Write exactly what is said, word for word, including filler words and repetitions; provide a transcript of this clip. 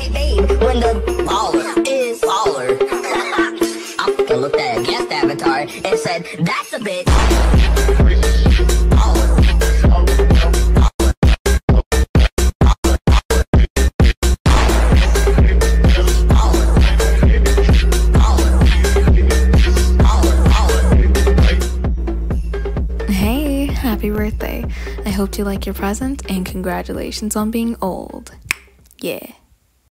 get paid when the baller is baller. I fucking looked at a guest avatar and said, that's a bitch. Hey, happy birthday. I hope you like your present and congratulations on being old. Yeah.